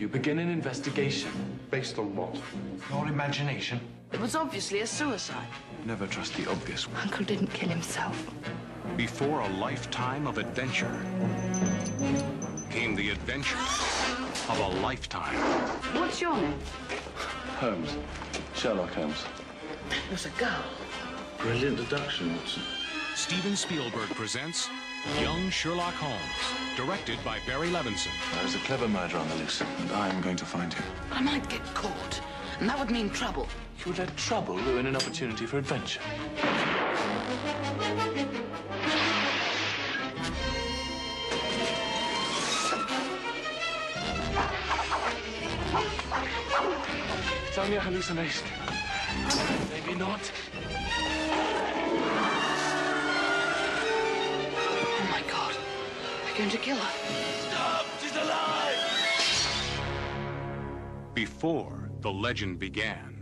you begin an investigation. Based on what? Your imagination. It was obviously a suicide. Never trust the obvious. Uncle didn't kill himself. Before a lifetime of adventure came the adventure of a lifetime. What's your name? Holmes. Sherlock Holmes. It was a girl. Brilliant deduction, Watson. Steven Spielberg presents Young Sherlock Holmes, directed by Barry Levinson. There is a clever murderer on the loose, and I am going to find him. I might get caught, and that would mean trouble. You would let trouble ruin an opportunity for adventure. It's only a hallucination. Maybe not. Oh my God, we're going to kill her. Stop! She's alive! Before the legend began.